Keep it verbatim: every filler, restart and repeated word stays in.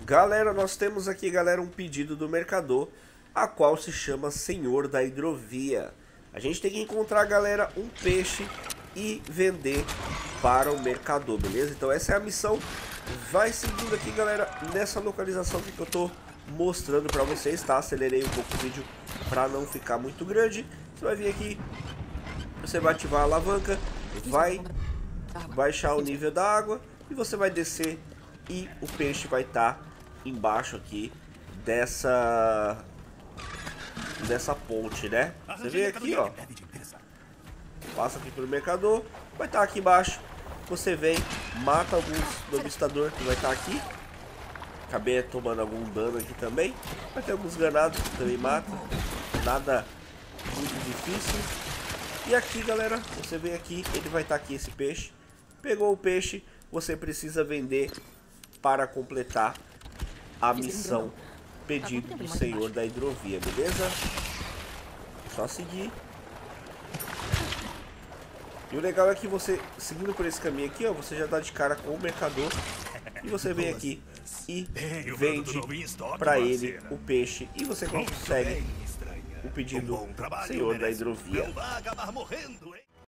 Galera, nós temos aqui, galera, um pedido do mercador, a qual se chama Senhor da Hidrovia. A gente tem que encontrar, galera, um peixe e vender para o mercador, beleza? Então essa é a missão. Vai seguindo aqui, galera, nessa localização que eu tô mostrando para vocês, tá? Acelerei um pouco o vídeo para não ficar muito grande. Você vai vir aqui, você vai ativar a alavanca, vai baixar o nível da água e você vai descer e o peixe vai estar embaixo aqui dessa dessa ponte, né? Você vem aqui, ó, passa aqui pelo mercador, vai estar aqui embaixo. Você vem, mata alguns do avistador que vai estar aqui. Acabei tomando algum dano aqui também. Vai ter alguns granados que também mata. Nada muito difícil. E aqui, galera, você vem aqui, ele vai estar aqui, esse peixe. Pegou o peixe, você precisa vender para completar a missão pedido do Senhor da Hidrovia, beleza? Só seguir. E o legal é que você, seguindo por esse caminho aqui, ó, você já dá de cara com o mercador. E você vem aqui e vende para ele o peixe. E você consegue o pedido do Senhor da Hidrovia.